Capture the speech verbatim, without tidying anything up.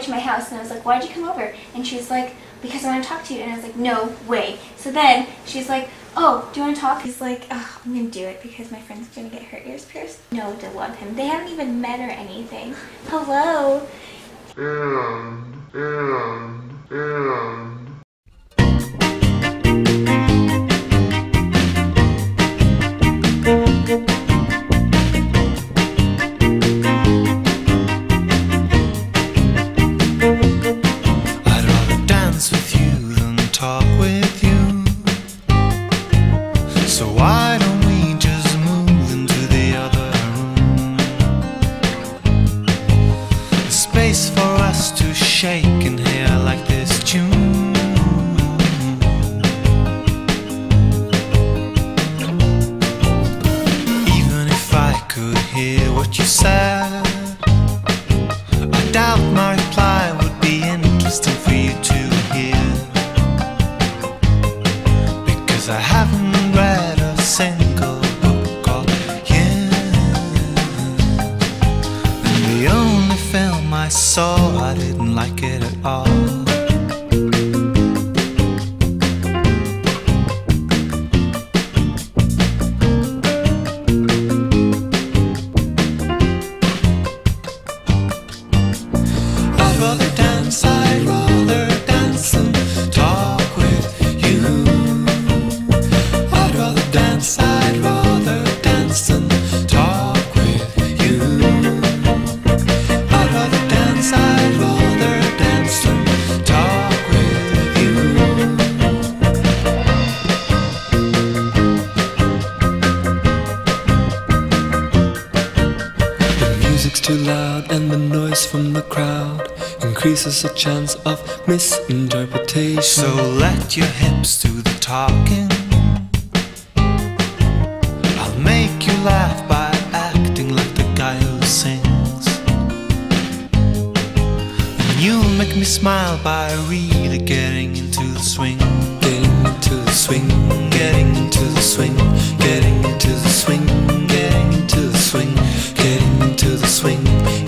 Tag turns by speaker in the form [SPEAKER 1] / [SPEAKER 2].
[SPEAKER 1] to my house, and I was like, why'd you come over? And she was like, because I want to talk to you. And I was like, no way. So then she's like, oh, do you want to talk? He's like, oh, I'm going to do it because my friend's going to get her ears pierced. No, to love him. They haven't even met or anything. Hello.
[SPEAKER 2] And, and, and.
[SPEAKER 3] I'd rather dance with you than talk with you. So why don't we just move into the other room? A space for us to shake and hear like this tune. Even if I could hear what you said, I doubt my reply would be interesting for you to hear, because I haven't read a single book of years. And the only film I saw, I didn't like it at all. I'd rather dance, I'd rather dance and talk with you. I'd rather dance, I'd rather dance and talk with you. I'd rather dance, I'd rather dance and talk with you. The music's too loud and the noise from the crowd increases the chance of misinterpretation. So let your hips do the talking. I'll make you laugh by acting like the guy who sings, and you'll make me smile by really getting into the swing. Getting into the swing, getting into the swing, getting into the swing, getting into the swing, getting into the swing.